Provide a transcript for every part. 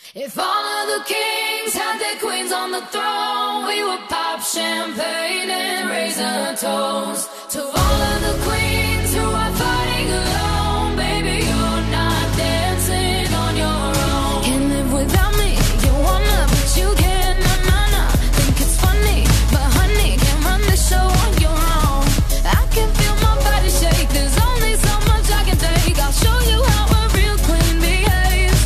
If all of the kings had their queens on the throne, we would pop champagne and raise a toast to all of the queens who are fighting alone. Baby, you're not dancing on your own. Can't live without me, you wanna, but you can't, nah. Think it's funny, but honey, can't run the show on your own. I can feel my body shake, there's only so much I can take. I'll show you how a real queen behaves.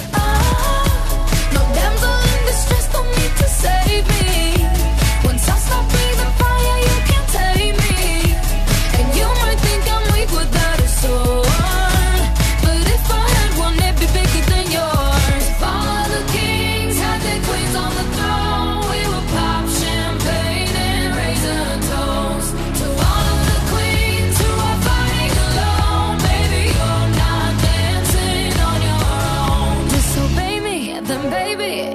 No damsel in distress, don't need to save me. Once I stop breathing fire, you can't take me. And you might think I'm weak without a sword, but if I had one, it'd be bigger than yours. If all of the kings had their queens on the throne, we would pop champagne and raise a toast to all of the queens who are fighting alone. Baby, you're not dancing on your own. Disobey me, then baby,